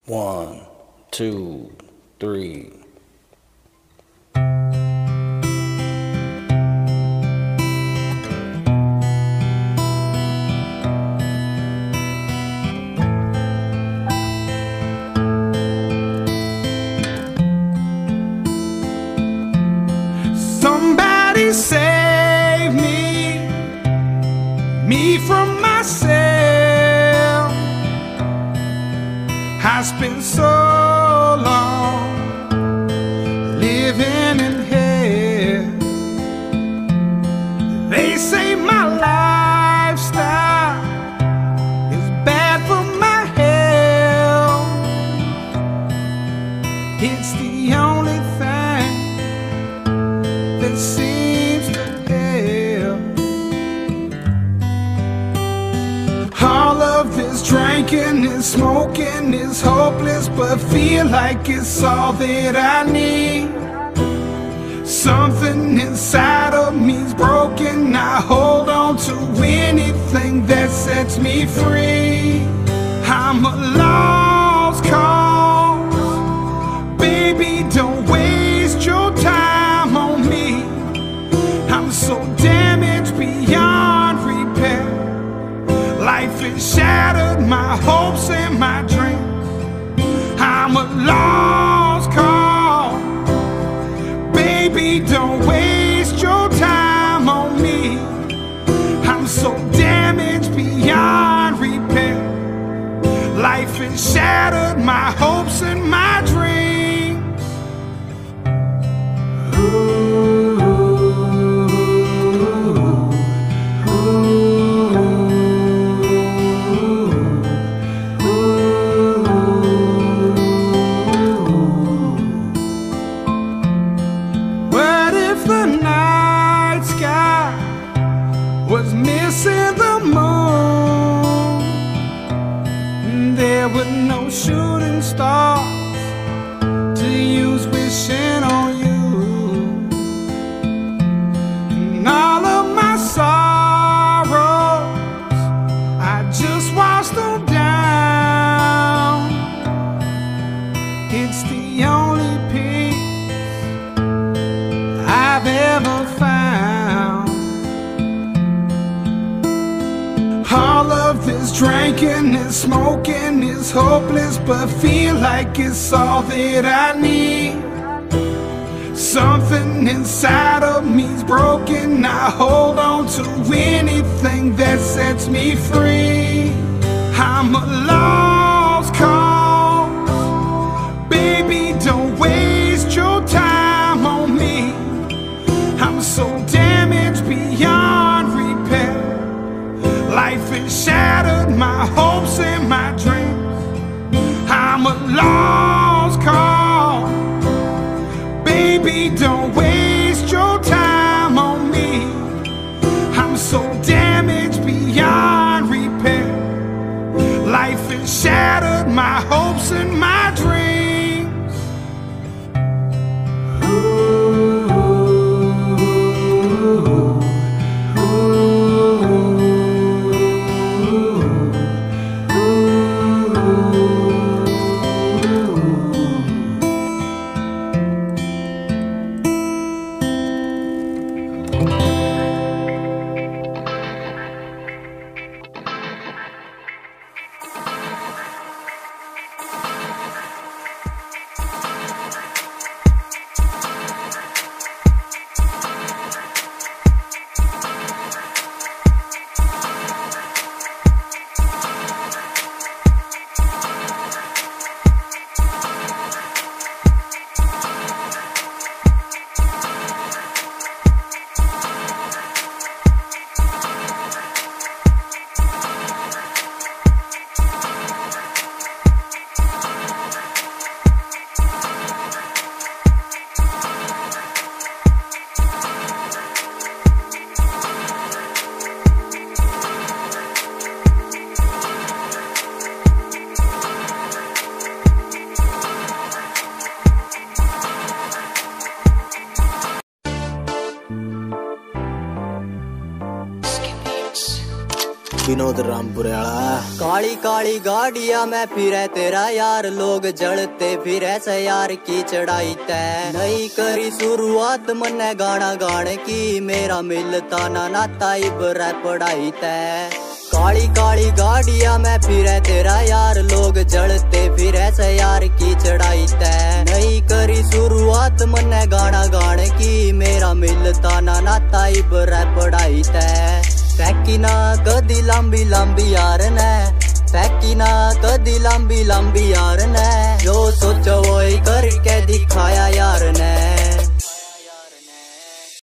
One, two, three. Somebody save me from myself. I spent so long living in hell. They say my lifestyle is bad for my health. It's the only thing that seems to help. All of this drinking and smoking is hopeless, but feel like it's all that I need. Something inside of me's broken. I hold on to anything that sets me free. I'm a lost cause. Baby, don't waste your time on me. I'm so damaged beyond repair. Life has shattered my hopes and my dreams. I'm a lost cause. Baby, don't waste your time on me. I'm so damaged beyond repair. Life has shattered my hopes and my dreams. What if the night sky was missing the moon? There were no shooting stars to use wishing on you. And all of my sorrows, I just washed them down. It's the only peace I've ever found. All of this drinking and smoking is hopeless, but feel like it's all that I need. Something inside of me's broken. I hold on to anything that sets me free. I'm a lost cause. Baby, don't waste your time on me. I'm so damaged beyond repair. Life has shattered my hopes and my dreams. I'm a lost cause. Baby, don't waste your time on me. I'm so damaged beyond repair. Life has shattered my hopes and my dreams. Vinod Rampure वाला। काली काली गाड़िया में फिरे तेरा यार, लोग जलते फिरे से यार की चढ़ाई तय। नहीं करी शुरुआत मन्ने गाना गाने की, मेरा मिलता ना नाता इबर पढ़ाई तय। काली काली गाड़िया में फिरे तेरा यार, लोग जलते फिरे से यार की चढ़ाई तय। नहीं करी शुरुआत मन्ने गाना गाने की, मेरा मिलता ना नाता इबर पढ़ाई तय। फैकी ना कदी लंबी लंबी यार ने, फैकी ना कदी लंबी लंबी यार ने, जो सोचो वो करके दिखाया यार ने।